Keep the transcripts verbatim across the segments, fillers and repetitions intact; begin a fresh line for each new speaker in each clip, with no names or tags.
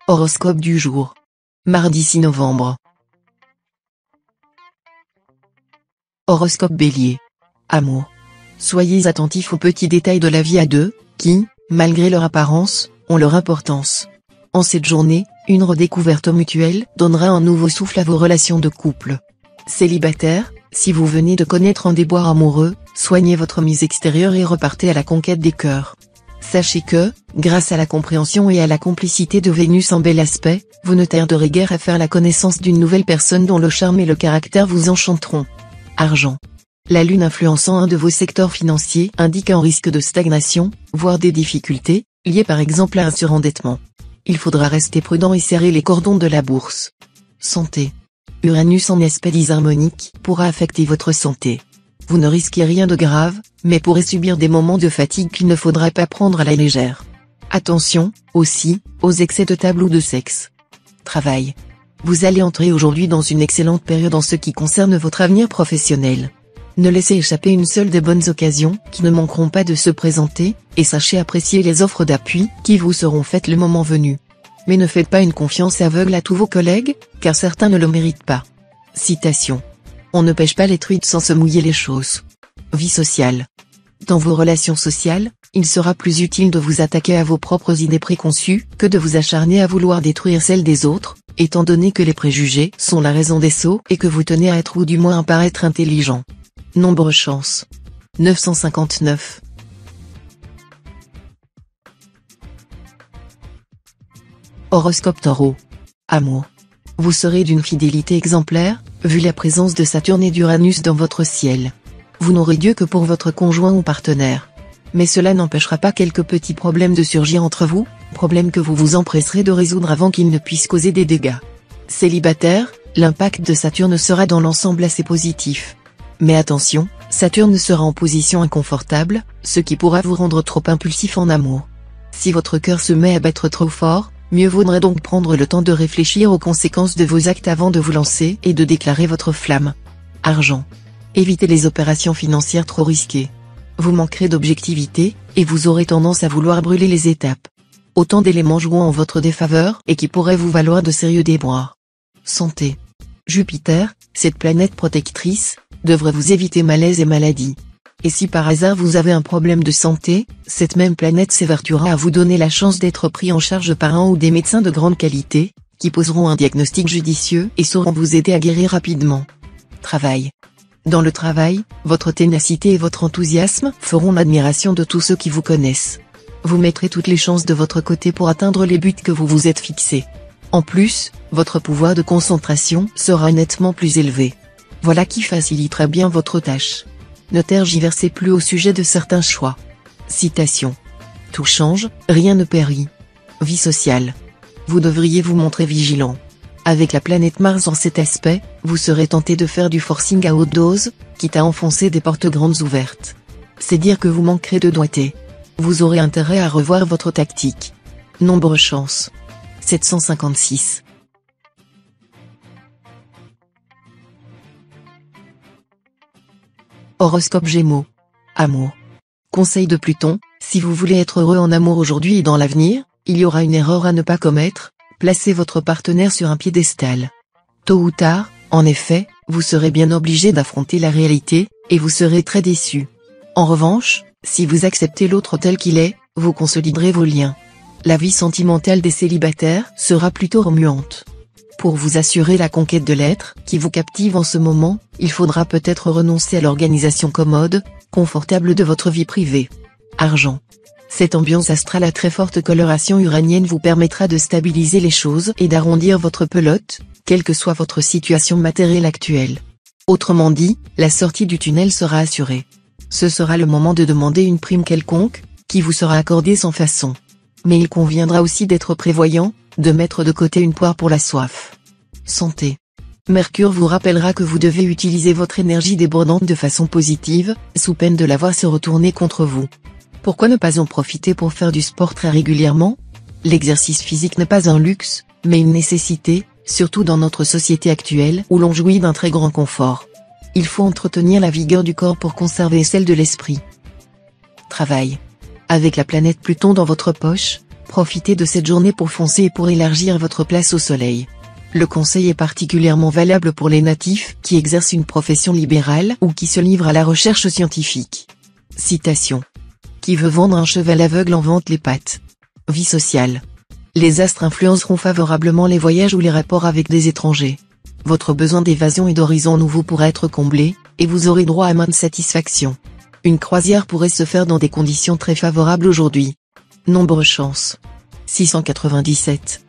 Horoscope du jour. Mardi six novembre. Horoscope Bélier. Amour. Soyez attentifs aux petits détails de la vie à deux, qui, malgré leur apparence, ont leur importance. En cette journée, une redécouverte mutuelle donnera un nouveau souffle à vos relations de couple. Célibataire, si vous venez de connaître un déboire amoureux, soignez votre mise extérieure et repartez à la conquête des cœurs. Sachez que, grâce à la compréhension et à la complicité de Vénus en bel aspect, vous ne tarderez guère à faire la connaissance d'une nouvelle personne dont le charme et le caractère vous enchanteront. Argent. La lune influençant un de vos secteurs financiers indique un risque de stagnation, voire des difficultés, liées par exemple à un surendettement. Il faudra rester prudent et serrer les cordons de la bourse. Santé. Uranus en aspect disharmonique pourra affecter votre santé. Vous ne risquez rien de grave, mais pourrez subir des moments de fatigue qu'il ne faudra pas prendre à la légère. Attention, aussi, aux excès de table ou de sexe. Travail. Vous allez entrer aujourd'hui dans une excellente période en ce qui concerne votre avenir professionnel. Ne laissez échapper une seule des bonnes occasions qui ne manqueront pas de se présenter, et sachez apprécier les offres d'appui qui vous seront faites le moment venu. Mais ne faites pas une confiance aveugle à tous vos collègues, car certains ne le méritent pas. Citation. On ne pêche pas les truites sans se mouiller les chausses. Vie sociale. Dans vos relations sociales, il sera plus utile de vous attaquer à vos propres idées préconçues que de vous acharner à vouloir détruire celles des autres, étant donné que les préjugés sont la raison des sots et que vous tenez à être ou du moins à paraître intelligent. Nombre chance. neuf cent cinquante-neuf. Horoscope Taureau. Amour. Vous serez d'une fidélité exemplaire, vu la présence de Saturne et d'Uranus dans votre ciel. Vous n'aurez Dieu que pour votre conjoint ou partenaire. Mais cela n'empêchera pas quelques petits problèmes de surgir entre vous, problèmes que vous vous empresserez de résoudre avant qu'ils ne puissent causer des dégâts. Célibataire, l'impact de Saturne sera dans l'ensemble assez positif. Mais attention, Saturne sera en position inconfortable, ce qui pourra vous rendre trop impulsif en amour. Si votre cœur se met à battre trop fort, mieux vaudrait donc prendre le temps de réfléchir aux conséquences de vos actes avant de vous lancer et de déclarer votre flamme. Argent. Évitez les opérations financières trop risquées. Vous manquerez d'objectivité, et vous aurez tendance à vouloir brûler les étapes. Autant d'éléments jouant en votre défaveur et qui pourraient vous valoir de sérieux déboires. Santé. Jupiter, cette planète protectrice, devrait vous éviter malaise et maladie. Et si par hasard vous avez un problème de santé, cette même planète s'évertuera à vous donner la chance d'être pris en charge par un ou des médecins de grande qualité, qui poseront un diagnostic judicieux et sauront vous aider à guérir rapidement. Travail. Dans le travail, votre ténacité et votre enthousiasme feront l'admiration de tous ceux qui vous connaissent. Vous mettrez toutes les chances de votre côté pour atteindre les buts que vous vous êtes fixés. En plus, votre pouvoir de concentration sera nettement plus élevé. Voilà qui facilitera bien votre tâche. Ne tergiversez plus au sujet de certains choix. Citation. Tout change, rien ne périt. Vie sociale. Vous devriez vous montrer vigilant. Avec la planète Mars en cet aspect, vous serez tenté de faire du forcing à haute dose, quitte à enfoncer des portes grandes ouvertes. C'est dire que vous manquerez de doigté. Vous aurez intérêt à revoir votre tactique. Nombre chance. sept cent cinquante-six. Horoscope Gémeaux. Amour. Conseil de Pluton, si vous voulez être heureux en amour aujourd'hui et dans l'avenir, il y aura une erreur à ne pas commettre, placez votre partenaire sur un piédestal. Tôt ou tard, en effet, vous serez bien obligé d'affronter la réalité, et vous serez très déçu. En revanche, si vous acceptez l'autre tel qu'il est, vous consoliderez vos liens. La vie sentimentale des célibataires sera plutôt remuante. Pour vous assurer la conquête de l'être qui vous captive en ce moment, il faudra peut-être renoncer à l'organisation commode, confortable de votre vie privée. Argent. Cette ambiance astrale à très forte coloration uranienne vous permettra de stabiliser les choses et d'arrondir votre pelote, quelle que soit votre situation matérielle actuelle. Autrement dit, la sortie du tunnel sera assurée. Ce sera le moment de demander une prime quelconque, qui vous sera accordée sans façon. Mais il conviendra aussi d'être prévoyant, de mettre de côté une poire pour la soif. Santé. Mercure vous rappellera que vous devez utiliser votre énergie débordante de façon positive, sous peine de la voir se retourner contre vous. Pourquoi ne pas en profiter pour faire du sport très régulièrement? L'exercice physique n'est pas un luxe, mais une nécessité, surtout dans notre société actuelle où l'on jouit d'un très grand confort. Il faut entretenir la vigueur du corps pour conserver celle de l'esprit. Travail. Avec la planète Pluton dans votre poche, Profitez de cette journée pour foncer et pour élargir votre place au soleil. Le conseil est particulièrement valable pour les natifs qui exercent une profession libérale ou qui se livrent à la recherche scientifique. Citation. Qui veut vendre un cheval aveugle en vente les pattes. Vie sociale. Les astres influenceront favorablement les voyages ou les rapports avec des étrangers. Votre besoin d'évasion et d'horizons nouveaux pourra être comblé, et vous aurez droit à maintes satisfactions. Une croisière pourrait se faire dans des conditions très favorables aujourd'hui. Nombre chance. six cent quatre-vingt-dix-sept.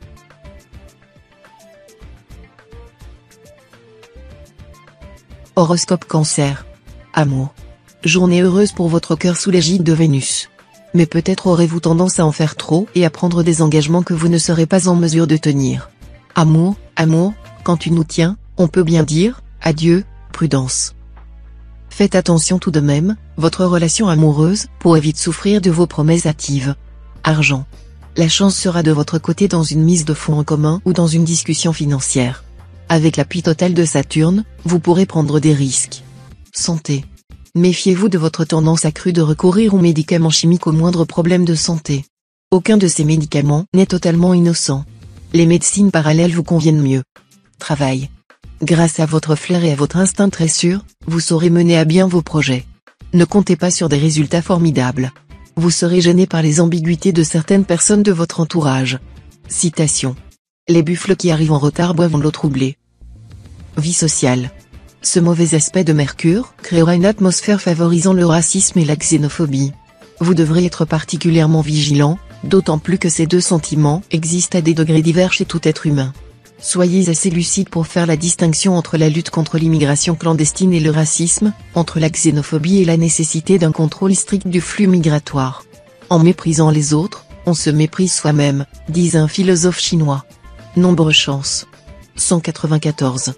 Horoscope Cancer. Amour. Journée heureuse pour votre cœur sous l'égide de Vénus. Mais peut-être aurez-vous tendance à en faire trop et à prendre des engagements que vous ne serez pas en mesure de tenir. Amour, amour, quand tu nous tiens, on peut bien dire, adieu, prudence. Faites attention tout de même, votre relation amoureuse pourrait vite souffrir de vos promesses hâtives. Argent. La chance sera de votre côté dans une mise de fonds en commun ou dans une discussion financière. Avec l'appui total de Saturne, vous pourrez prendre des risques. Santé. Méfiez-vous de votre tendance accrue de recourir aux médicaments chimiques au moindre problème de santé. Aucun de ces médicaments n'est totalement innocent. Les médecines parallèles vous conviennent mieux. Travail. Grâce à votre flair et à votre instinct très sûr, vous saurez mener à bien vos projets. Ne comptez pas sur des résultats formidables. Vous serez gêné par les ambiguïtés de certaines personnes de votre entourage. Citation. Les buffles qui arrivent en retard boivent l'eau troublée. Vie sociale. Ce mauvais aspect de Mercure créera une atmosphère favorisant le racisme et la xénophobie. Vous devrez être particulièrement vigilant, d'autant plus que ces deux sentiments existent à des degrés divers chez tout être humain. Soyez assez lucide pour faire la distinction entre la lutte contre l'immigration clandestine et le racisme, entre la xénophobie et la nécessité d'un contrôle strict du flux migratoire. En méprisant les autres, on se méprise soi-même, disait un philosophe chinois. Nombre chance. cent quatre-vingt-quatorze.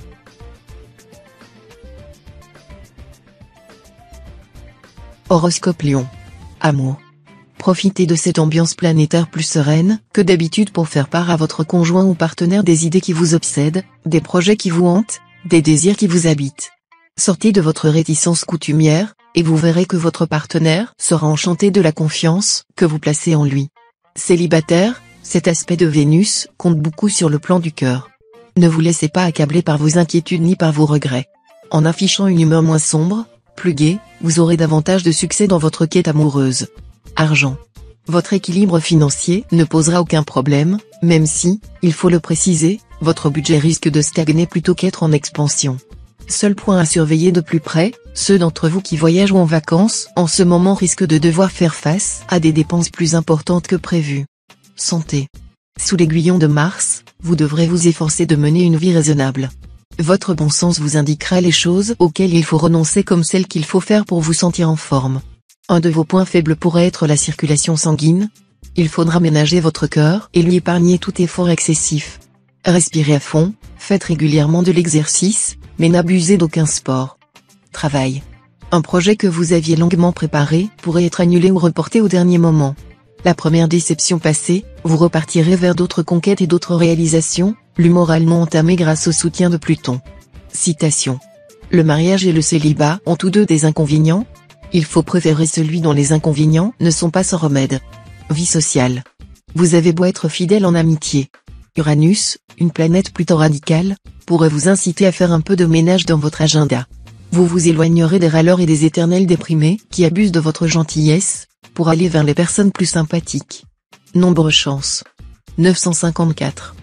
Horoscope Lion. Amour. Profitez de cette ambiance planétaire plus sereine que d'habitude pour faire part à votre conjoint ou partenaire des idées qui vous obsèdent, des projets qui vous hantent, des désirs qui vous habitent. Sortez de votre réticence coutumière, et vous verrez que votre partenaire sera enchanté de la confiance que vous placez en lui. Célibataire, cet aspect de Vénus compte beaucoup sur le plan du cœur. Ne vous laissez pas accabler par vos inquiétudes ni par vos regrets. En affichant une humeur moins sombre, plus gaie, vous aurez davantage de succès dans votre quête amoureuse. Argent. Votre équilibre financier ne posera aucun problème, même si, il faut le préciser, votre budget risque de stagner plutôt qu'être en expansion. Seul point à surveiller de plus près, ceux d'entre vous qui voyagent ou en vacances en ce moment risquent de devoir faire face à des dépenses plus importantes que prévues. Santé. Sous l'aiguillon de Mars, vous devrez vous efforcer de mener une vie raisonnable. Votre bon sens vous indiquera les choses auxquelles il faut renoncer comme celles qu'il faut faire pour vous sentir en forme. Un de vos points faibles pourrait être la circulation sanguine. Il faudra ménager votre cœur et lui épargner tout effort excessif. Respirez à fond, faites régulièrement de l'exercice, mais n'abusez d'aucun sport. Travail. Un projet que vous aviez longuement préparé pourrait être annulé ou reporté au dernier moment. La première déception passée, vous repartirez vers d'autres conquêtes et d'autres réalisations, l'humoralement entamé grâce au soutien de Pluton. Citation. Le mariage et le célibat ont tous deux des inconvénients. Il faut préférer celui dont les inconvénients ne sont pas sans remède. Vie sociale. Vous avez beau être fidèle en amitié. Uranus, une planète plutôt radicale, pourrait vous inciter à faire un peu de ménage dans votre agenda. Vous vous éloignerez des râleurs et des éternels déprimés qui abusent de votre gentillesse, pour aller vers les personnes plus sympathiques. Nombre chance. neuf cent cinquante-quatre.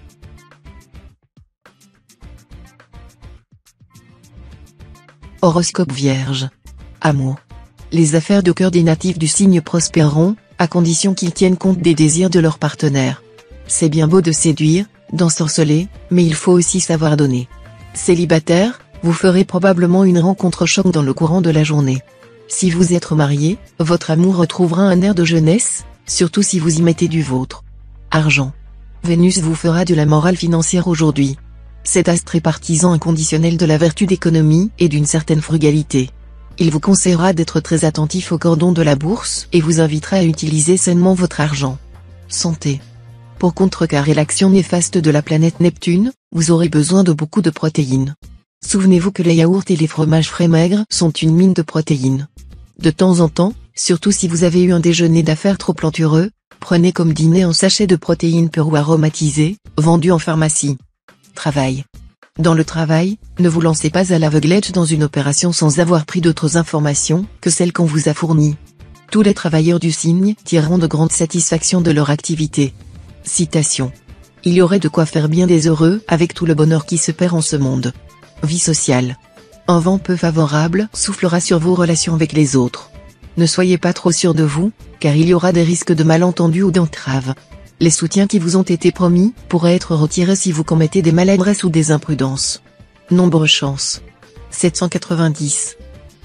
Horoscope Vierge. Amour. Les affaires de cœur des natifs du signe prospéreront, à condition qu'ils tiennent compte des désirs de leur partenaire. C'est bien beau de séduire, d'ensorceler, mais il faut aussi savoir donner. Célibataire, vous ferez probablement une rencontre choc dans le courant de la journée. Si vous êtes marié, votre amour retrouvera un air de jeunesse, surtout si vous y mettez du vôtre. Argent. Vénus vous fera de la morale financière aujourd'hui. Cet astre est partisan inconditionnel de la vertu d'économie et d'une certaine frugalité. Il vous conseillera d'être très attentif aux cordons de la bourse et vous invitera à utiliser sainement votre argent. Santé. Pour contrecarrer l'action néfaste de la planète Neptune, vous aurez besoin de beaucoup de protéines. Souvenez-vous que les yaourts et les fromages frais maigres sont une mine de protéines. De temps en temps, surtout si vous avez eu un déjeuner d'affaires trop plantureux, Prenez comme dîner un sachet de protéines pures ou aromatisées, vendu en pharmacie. Travail. Dans le travail, ne vous lancez pas à l'aveuglette dans une opération sans avoir pris d'autres informations que celles qu'on vous a fournies. Tous les travailleurs du signe tireront de grandes satisfactions de leur activité. Citation. Il y aurait de quoi faire bien des heureux avec tout le bonheur qui se perd en ce monde. Vie sociale. Un vent peu favorable soufflera sur vos relations avec les autres. Ne soyez pas trop sûr de vous, car il y aura des risques de malentendus ou d'entraves. Les soutiens qui vous ont été promis pourraient être retirés si vous commettez des maladresses ou des imprudences. Nombre chance. sept cent quatre-vingt-dix.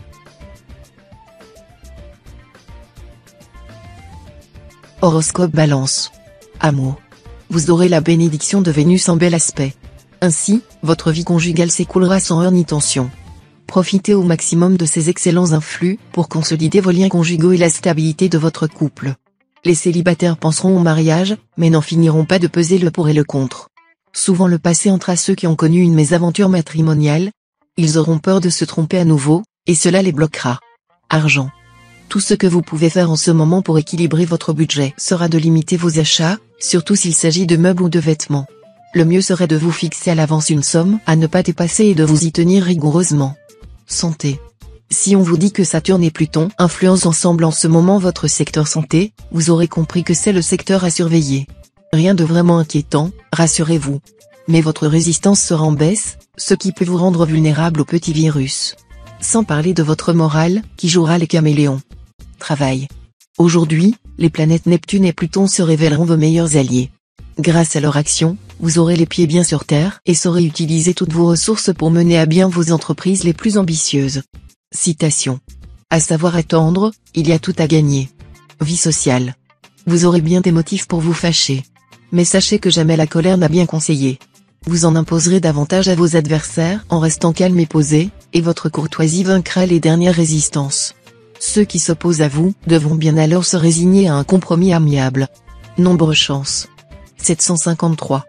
Horoscope Balance. Amour. Vous aurez la bénédiction de Vénus en bel aspect. Ainsi, votre vie conjugale s'écoulera sans heurts ni tension. Profitez au maximum de ces excellents influx pour consolider vos liens conjugaux et la stabilité de votre couple. Les célibataires penseront au mariage, mais n'en finiront pas de peser le pour et le contre. Souvent le passé entre à ceux qui ont connu une mésaventure matrimoniale. Ils auront peur de se tromper à nouveau, et cela les bloquera. Argent. Tout ce que vous pouvez faire en ce moment pour équilibrer votre budget sera de limiter vos achats, surtout s'il s'agit de meubles ou de vêtements. Le mieux serait de vous fixer à l'avance une somme à ne pas dépasser et de vous y tenir rigoureusement. Santé. Si on vous dit que Saturne et Pluton influencent ensemble en ce moment votre secteur santé, vous aurez compris que c'est le secteur à surveiller. Rien de vraiment inquiétant, rassurez-vous. Mais votre résistance sera en baisse, ce qui peut vous rendre vulnérable aux petits virus. Sans parler de votre morale, qui jouera les caméléons. Travail. Aujourd'hui, les planètes Neptune et Pluton se révéleront vos meilleurs alliés. Grâce à leur action, vous aurez les pieds bien sur terre et saurez utiliser toutes vos ressources pour mener à bien vos entreprises les plus ambitieuses. Citation. À savoir attendre, il y a tout à gagner. Vie sociale. Vous aurez bien des motifs pour vous fâcher. Mais sachez que jamais la colère n'a bien conseillé. Vous en imposerez davantage à vos adversaires en restant calme et posé, et votre courtoisie vaincra les dernières résistances. Ceux qui s'opposent à vous devront bien alors se résigner à un compromis amiable. Nombre chance. sept cent cinquante-trois.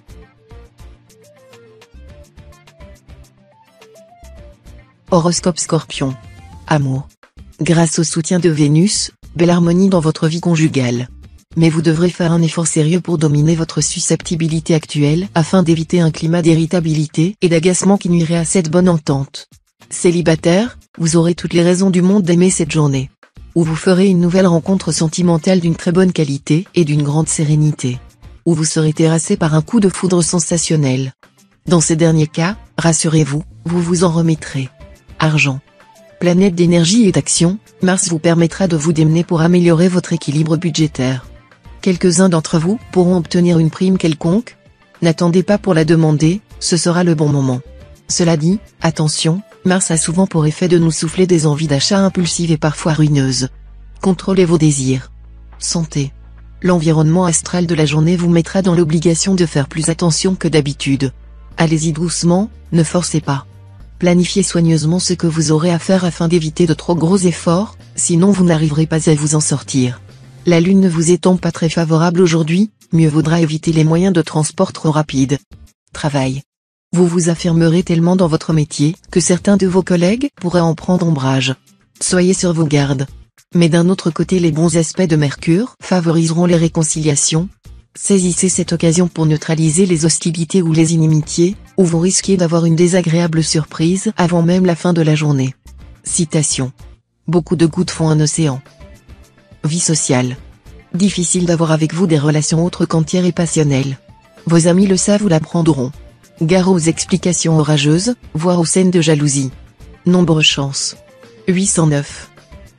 Horoscope Scorpion. Amour. Grâce au soutien de Vénus, belle harmonie dans votre vie conjugale. Mais vous devrez faire un effort sérieux pour dominer votre susceptibilité actuelle afin d'éviter un climat d'irritabilité et d'agacement qui nuirait à cette bonne entente. Célibataire, vous aurez toutes les raisons du monde d'aimer cette journée. Où vous ferez une nouvelle rencontre sentimentale d'une très bonne qualité et d'une grande sérénité. Où vous serez terrassé par un coup de foudre sensationnel. Dans ces derniers cas, rassurez-vous, vous vous en remettrez. Argent. Planète d'énergie et d'action, Mars vous permettra de vous démener pour améliorer votre équilibre budgétaire. Quelques-uns d'entre vous pourront obtenir une prime quelconque. N'attendez pas pour la demander, ce sera le bon moment. Cela dit, attention, Mars a souvent pour effet de nous souffler des envies d'achat impulsives et parfois ruineuses. Contrôlez vos désirs. Santé. L'environnement astral de la journée vous mettra dans l'obligation de faire plus attention que d'habitude. Allez-y doucement, ne forcez pas. Planifiez soigneusement ce que vous aurez à faire afin d'éviter de trop gros efforts, sinon vous n'arriverez pas à vous en sortir. La lune ne vous étant pas très favorable aujourd'hui, mieux vaudra éviter les moyens de transport trop rapides. Travail. Vous vous affirmerez tellement dans votre métier que certains de vos collègues pourraient en prendre ombrage. Soyez sur vos gardes. Mais d'un autre côté, les bons aspects de Mercure favoriseront les réconciliations. Saisissez cette occasion pour neutraliser les hostilités ou les inimitiés, ou vous risquez d'avoir une désagréable surprise avant même la fin de la journée. Citation. Beaucoup de gouttes font un océan. Vie sociale. Difficile d'avoir avec vous des relations autres qu'entières et passionnelles. Vos amis le savent ou l'apprendront. Gare aux explications orageuses, voire aux scènes de jalousie. Nombre chance. huit cent neuf.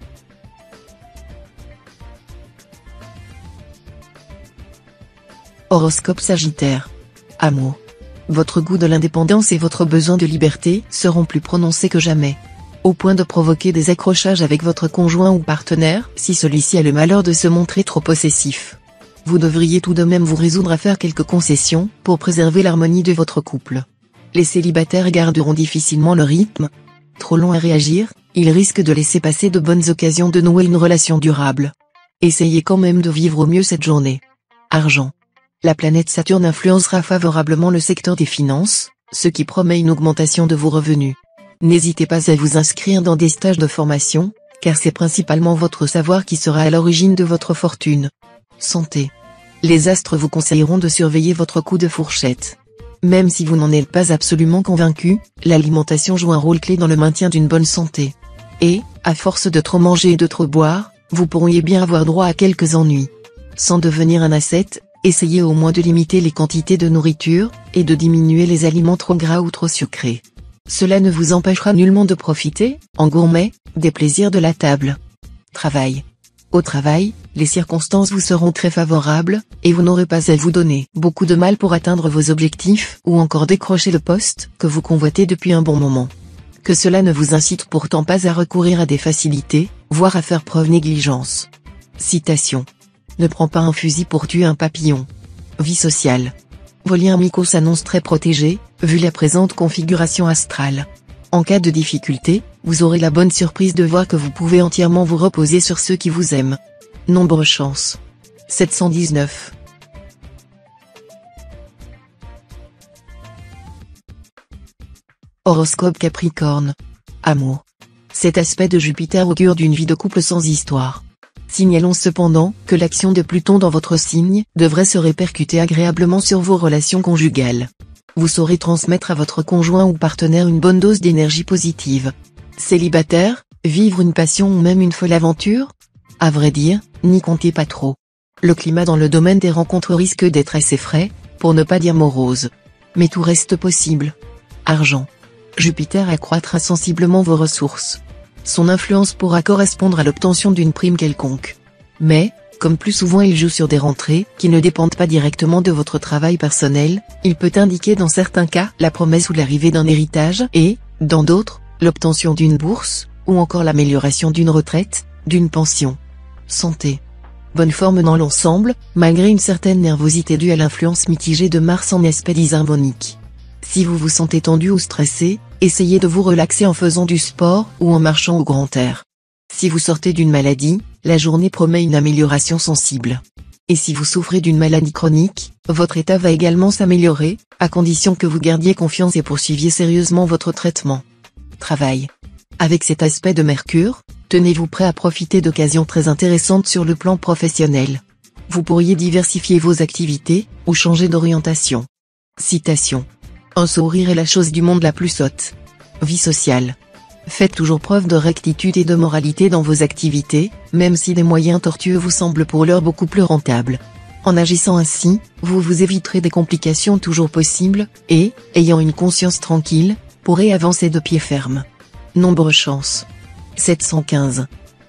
Horoscope Sagittaire. Amour. Votre goût de l'indépendance et votre besoin de liberté seront plus prononcés que jamais. Au point de provoquer des accrochages avec votre conjoint ou partenaire si celui-ci a le malheur de se montrer trop possessif. Vous devriez tout de même vous résoudre à faire quelques concessions pour préserver l'harmonie de votre couple. Les célibataires garderont difficilement le rythme. Trop long à réagir, ils risquent de laisser passer de bonnes occasions de nouer une relation durable. Essayez quand même de vivre au mieux cette journée. Argent. La planète Saturne influencera favorablement le secteur des finances, ce qui promet une augmentation de vos revenus. N'hésitez pas à vous inscrire dans des stages de formation, car c'est principalement votre savoir qui sera à l'origine de votre fortune. Santé. Les astres vous conseilleront de surveiller votre coup de fourchette. Même si vous n'en êtes pas absolument convaincu, l'alimentation joue un rôle clé dans le maintien d'une bonne santé. Et, à force de trop manger et de trop boire, vous pourriez bien avoir droit à quelques ennuis. Sans devenir un ascète, essayez au moins de limiter les quantités de nourriture, et de diminuer les aliments trop gras ou trop sucrés. Cela ne vous empêchera nullement de profiter, en gourmet, des plaisirs de la table. Travail. Au travail, les circonstances vous seront très favorables, et vous n'aurez pas à vous donner beaucoup de mal pour atteindre vos objectifs ou encore décrocher le poste que vous convoitez depuis un bon moment. Que cela ne vous incite pourtant pas à recourir à des facilités, voire à faire preuve négligence. Citation. Ne prends pas un fusil pour tuer un papillon. Vie sociale. Vos liens amicaux s'annoncent très protégés, vu la présente configuration astrale. En cas de difficulté, vous aurez la bonne surprise de voir que vous pouvez entièrement vous reposer sur ceux qui vous aiment. Nombre chance. sept cent dix-neuf. Horoscope Capricorne. Amour. Cet aspect de Jupiter augure d'une vie de couple sans histoire. Signalons cependant que l'action de Pluton dans votre signe devrait se répercuter agréablement sur vos relations conjugales. Vous saurez transmettre à votre conjoint ou partenaire une bonne dose d'énergie positive. Célibataire, vivre une passion ou même une folle aventure? À vrai dire, n'y comptez pas trop. Le climat dans le domaine des rencontres risque d'être assez frais, pour ne pas dire morose. Mais tout reste possible. Argent. Jupiter accroîtra sensiblement vos ressources. Son influence pourra correspondre à l'obtention d'une prime quelconque. Mais, comme plus souvent il joue sur des rentrées qui ne dépendent pas directement de votre travail personnel, il peut indiquer dans certains cas la promesse ou l'arrivée d'un héritage et, dans d'autres, l'obtention d'une bourse, ou encore l'amélioration d'une retraite, d'une pension. Santé. Bonne forme dans l'ensemble, malgré une certaine nervosité due à l'influence mitigée de Mars en aspect disharmonique. Si vous vous sentez tendu ou stressé, essayez de vous relaxer en faisant du sport ou en marchant au grand air. Si vous sortez d'une maladie, la journée promet une amélioration sensible. Et si vous souffrez d'une maladie chronique, votre état va également s'améliorer, à condition que vous gardiez confiance et poursuiviez sérieusement votre traitement. Travail. Avec cet aspect de Mercure, tenez-vous prêt à profiter d'occasions très intéressantes sur le plan professionnel. Vous pourriez diversifier vos activités, ou changer d'orientation. Citation. Un sourire est la chose du monde la plus sotte. Vie sociale. Faites toujours preuve de rectitude et de moralité dans vos activités, même si des moyens tortueux vous semblent pour l'heure beaucoup plus rentables. En agissant ainsi, vous vous éviterez des complications toujours possibles, et, ayant une conscience tranquille, pourrez avancer de pied ferme. Nombre chance. sept cent quinze.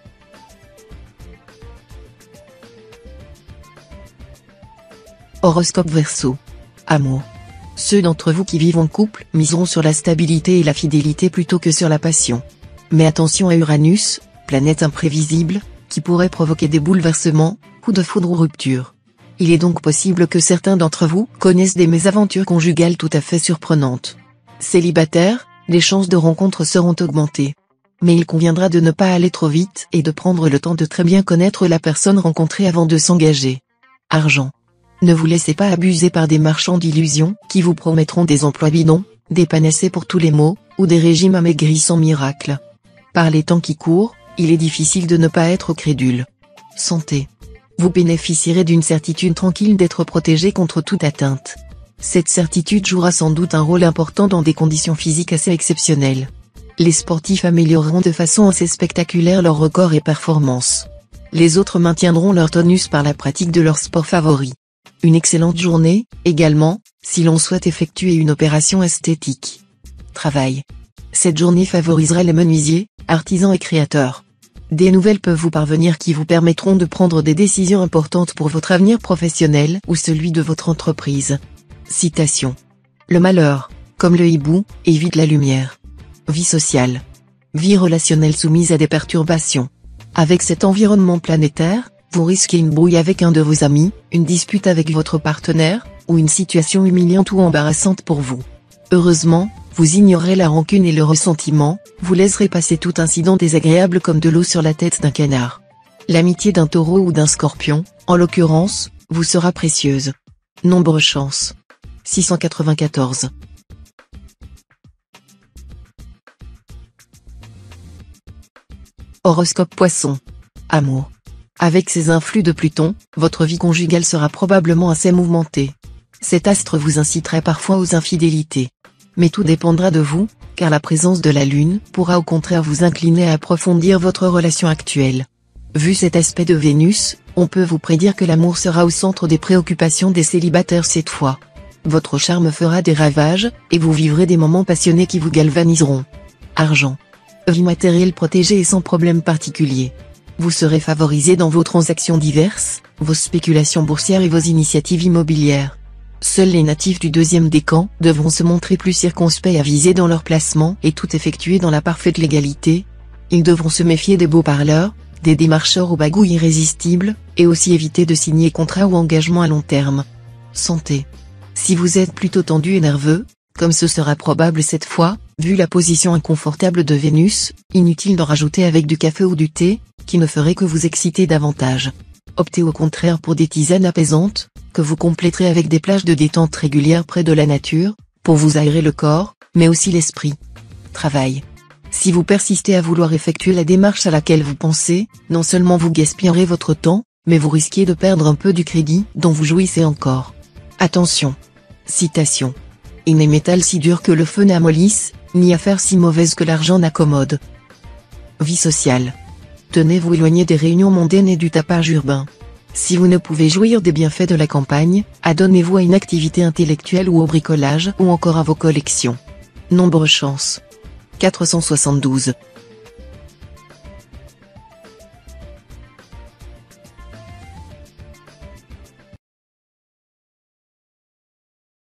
Horoscope Verseau. Amour. Ceux d'entre vous qui vivent en couple miseront sur la stabilité et la fidélité plutôt que sur la passion. Mais attention à Uranus, planète imprévisible, qui pourrait provoquer des bouleversements, coups de foudre ou rupture. Il est donc possible que certains d'entre vous connaissent des mésaventures conjugales tout à fait surprenantes. Célibataires, les chances de rencontre seront augmentées. Mais il conviendra de ne pas aller trop vite et de prendre le temps de très bien connaître la personne rencontrée avant de s'engager. Argent. Ne vous laissez pas abuser par des marchands d'illusions qui vous promettront des emplois bidons, des panaceés pour tous les maux, ou des régimes amaigris sans miracle. Par les temps qui courent, il est difficile de ne pas être crédule. Santé. Vous bénéficierez d'une certitude tranquille d'être protégé contre toute atteinte. Cette certitude jouera sans doute un rôle important dans des conditions physiques assez exceptionnelles. Les sportifs amélioreront de façon assez spectaculaire leurs records et performances. Les autres maintiendront leur tonus par la pratique de leur sport favori. Une excellente journée, également, si l'on souhaite effectuer une opération esthétique. Travail. Cette journée favorisera les menuisiers, artisans et créateurs. Des nouvelles peuvent vous parvenir qui vous permettront de prendre des décisions importantes pour votre avenir professionnel ou celui de votre entreprise. Citation. Le malheur, comme le hibou, évite la lumière. Vie sociale. Vie relationnelle soumise à des perturbations. Avec cet environnement planétaire, vous risquez une brouille avec un de vos amis, une dispute avec votre partenaire, ou une situation humiliante ou embarrassante pour vous. Heureusement, vous ignorerez la rancune et le ressentiment, vous laisserez passer tout incident désagréable comme de l'eau sur la tête d'un canard. L'amitié d'un taureau ou d'un scorpion, en l'occurrence, vous sera précieuse. Nombre chance. six cent quatre-vingt-quatorze. Horoscope Poisson. Amour. Avec ces influx de Pluton, votre vie conjugale sera probablement assez mouvementée. Cet astre vous inciterait parfois aux infidélités. Mais tout dépendra de vous, car la présence de la Lune pourra au contraire vous incliner à approfondir votre relation actuelle. Vu cet aspect de Vénus, on peut vous prédire que l'amour sera au centre des préoccupations des célibataires cette fois. Votre charme fera des ravages, et vous vivrez des moments passionnés qui vous galvaniseront. Argent. Vie matérielle protégée et sans problème particulier. Vous serez favorisé dans vos transactions diverses, vos spéculations boursières et vos initiatives immobilières. Seuls les natifs du deuxième décan devront se montrer plus circonspects et avisés dans leur placement et tout effectuer dans la parfaite légalité. Ils devront se méfier des beaux parleurs, des démarcheurs aux bagouilles irrésistibles, et aussi éviter de signer contrats ou engagements à long terme. Santé. Si vous êtes plutôt tendu et nerveux, comme ce sera probable cette fois, vu la position inconfortable de Vénus, inutile d'en rajouter avec du café ou du thé, qui ne ferait que vous exciter davantage. Optez au contraire pour des tisanes apaisantes, que vous compléterez avec des plages de détente régulières près de la nature, pour vous aérer le corps, mais aussi l'esprit. Travail. Si vous persistez à vouloir effectuer la démarche à laquelle vous pensez, non seulement vous gaspillerez votre temps, mais vous risquez de perdre un peu du crédit dont vous jouissez encore. Attention. Citation. Il n'est métal si dur que le feu n'amollisse, ni affaire si mauvaise que l'argent n'accommode. Vie sociale. Tenez-vous éloigné des réunions mondaines et du tapage urbain. Si vous ne pouvez jouir des bienfaits de la campagne, adonnez-vous à une activité intellectuelle ou au bricolage ou encore à vos collections. Nombre chance. quatre cent soixante-douze.